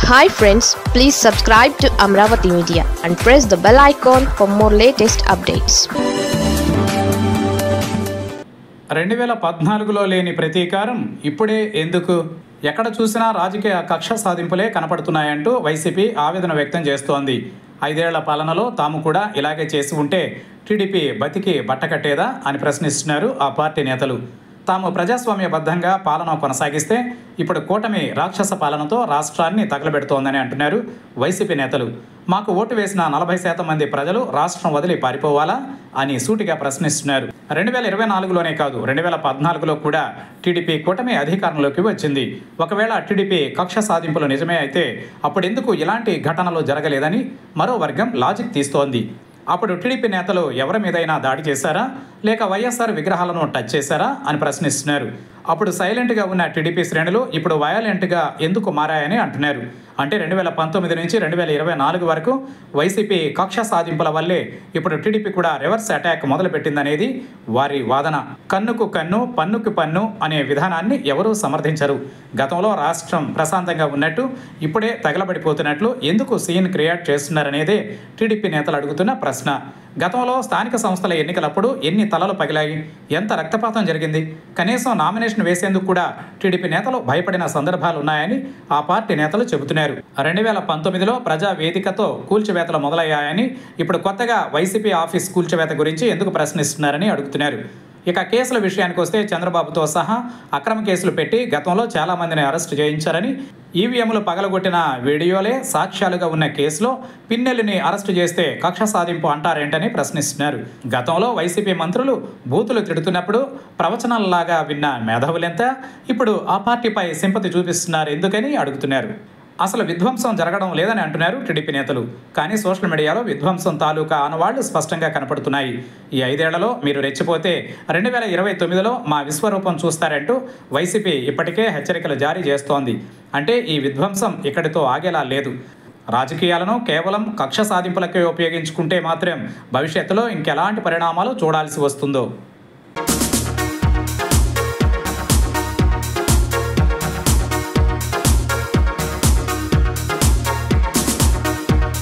Hi friends, please subscribe to Amravati Media and press the bell icon for more latest updates. 2014లో లేని ప్రతీకారం ఇప్పుడే ఎందుకు? ఎక్కడ చూసినా రాజకీయ కక్ష సాధింపులే కనపడుతున్నాయంటూ వైసీపీ ఆవేదన వ్యక్తం చేస్తోంది. 5 ఏళ్ల పాలనలో తాము కూడా ఇలాగే చేసి ఉంటే టీడీపీ బతికి బట్టకట్టేదా అని ప్రశ్నిస్తున్నారు ఆ పార్టీ నేతలు. తాము ప్రజాస్వామ్యబద్ధంగా పాలన కొనసాగిస్తే ఇప్పుడు కూటమి రాక్షస పాలనతో రాష్ట్రాన్ని తగలబెడుతోందని అంటున్నారు వైసీపీ నేతలు. మాకు ఓటు వేసిన 40% మంది ప్రజలు రాష్ట్రం వదిలి పారిపోవాలా అని సూటిగా ప్రశ్నిస్తున్నారు. 2024లోనే కాదు, 2014లో కూడా టీడీపీ కూటమి అధికారంలోకి వచ్చింది. ఒకవేళ టీడీపీ కక్ష సాధింపులు నిజమే అయితే అప్పుడెందుకు ఇలాంటి ఘటనలు జరగలేదని మరో వర్గం లాజిక్ తీస్తోంది. అప్పుడు టీడీపీ నేతలు ఎవరి మీదైనా దాడి చేశారా, లేక వైఎస్ఆర్ విగ్రహాలను టచ్ చేశారా అని ప్రశ్నిస్తున్నారు. అప్పుడు సైలెంట్గా ఉన్న టీడీపీ శ్రేణులు ఇప్పుడు వయలెంట్గా ఎందుకు మారాయని అంటున్నారు. అంటే 2019 నుంచి 2024 వరకు వైసీపీ కక్ష సాధింపుల వల్లే ఇప్పుడు టీడీపీ కూడా రివర్స్ అటాక్ మొదలుపెట్టిందనేది వారి వాదన. కన్నుకు కన్ను, పన్నుకు పన్ను అనే విధానాన్ని ఎవరూ సమర్థించరు. గతంలో రాష్ట్రం ప్రశాంతంగా ఉన్నట్టు ఇప్పుడే తగలబడిపోతున్నట్లు ఎందుకు సీన్ క్రియేట్ చేస్తున్నారనేదే టీడీపీ నేతలు అడుగుతున్న ప్రశ్న. గతంలో స్థానిక సంస్థల ఎన్నికలప్పుడు ఎన్ని తలలు పగిలాయి, ఎంత రక్తపాతం జరిగింది, కనీసం నామినేషన్ వేసేందుకు కూడా టీడీపీ నేతలు భయపడిన సందర్భాలున్నాయని ఆ పార్టీ నేతలు చెబుతున్నారు. 2019లో ప్రజా వేదికతో కూల్చివేతలు మొదలయ్యాయని, ఇప్పుడు కొత్తగా వైసీపీ ఆఫీస్ కూల్చివేత గురించి ఎందుకు ప్రశ్నిస్తున్నారని అడుగుతున్నారు. ఇక కేసుల విషయానికి వస్తే చంద్రబాబుతో సహా అక్రమ కేసులు పెట్టి గతంలో చాలామందిని అరెస్టు చేయించారని, ఈవీఎంలు పగలగొట్టిన వీడియోలే సాక్ష్యాలుగా ఉన్న కేసులో పిన్నెల్లిని అరెస్టు చేస్తే కక్ష సాధింపు అంటారేంటని ప్రశ్నిస్తున్నారు. గతంలో వైసీపీ మంత్రులు బూతులు తిడుతున్నప్పుడు ప్రవచనాలలాగా విన్న మేధావులెంత ఇప్పుడు ఆ పార్టీపై సింపతి చూపిస్తున్నారు ఎందుకని అడుగుతున్నారు. అసలు విధ్వంసం జరగడం లేదని అంటున్నారు టీడీపీ నేతలు. కానీ సోషల్ మీడియాలో విధ్వంసం తాలూకా ఆనవాళ్లు స్పష్టంగా కనపడుతున్నాయి. ఈ 5 ఏళ్లలో మీరు రెచ్చిపోతే 2029లో మా విశ్వరూపం చూస్తారంటూ వైసీపీ ఇప్పటికే హెచ్చరికలు జారీ చేస్తోంది. అంటే ఈ విధ్వంసం ఇక్కడితో ఆగేలా లేదు. రాజకీయాలను కేవలం కక్ష సాధింపులకే ఉపయోగించుకుంటే మాత్రం భవిష్యత్తులో ఇంకెలాంటి పరిణామాలు చూడాల్సి వస్తుందో.